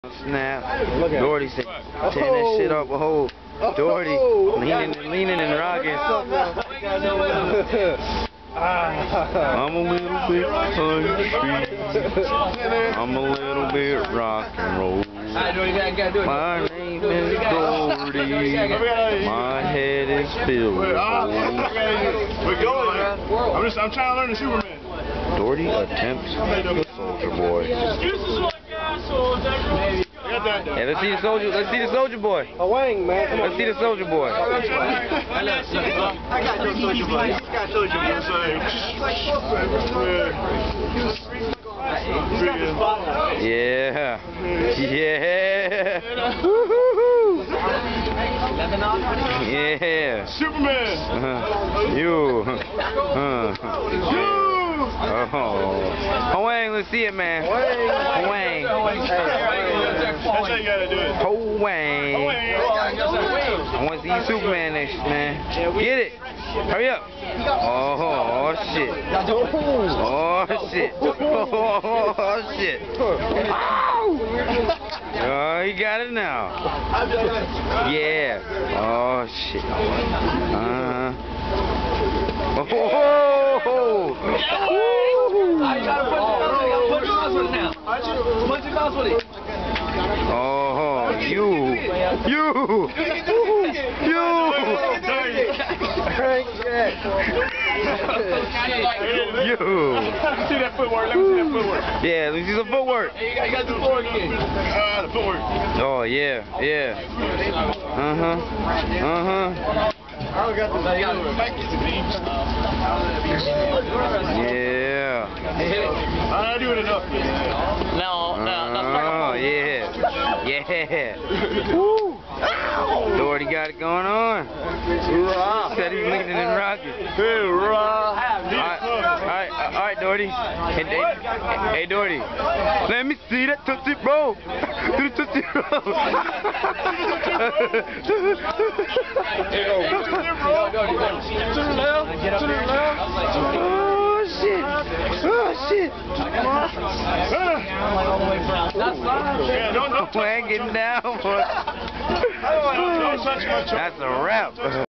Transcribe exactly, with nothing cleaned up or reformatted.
Snap. Doherty said, tearing that shit up. Oh, Doherty leaning and leaning and rocking. I'm a little bit country. I'm a little bit rock and roll. My name is Doherty. My head is filled with holes. I'm just, I'm trying to learn the Superman. Doherty attempts the Soldier Boy. Hey, let's see the soldier. Let's see the Soldier Boy. A wang, man. Let's see the Soldier Boy. I got no Soldier Boy. He's got Soldier Boy. Yeah. Yeah. Yeah. Superman. Uh, you. Uh. Oh. Hwang, let's see it, man. Hwang. That's how you gotta do it. Hwang. I want to see Superman next, man. Get it. Hurry up. Oh, shit. Oh, shit. Oh, shit. Oh, he got it now. Yeah. Oh, shit. Uh-huh. Oh, oh, oh. Oh, you, you, you. You. See that footwork? Let me see that footwork. Yeah, let me see some footwork. You got, you got the footwork again. Uh, the footwork. Oh, yeah, yeah. Uh-huh. Uh-huh. I don't got the Yeah. I do it enough. No, no, no. Oh, yeah. Yeah. Woo. Doherty got it going on. Said he's leaning and rocking. Alright, alright, alright, Doherty. Hey, hey, hey, Doherty. Let me see that Tootsie Roll. Do the Tootsie Roll. To the left, to the left. Oh, shit. Oh, shit. Yeah, don't, don't Hwang getting down, boy. Don't touch my That's a wrap.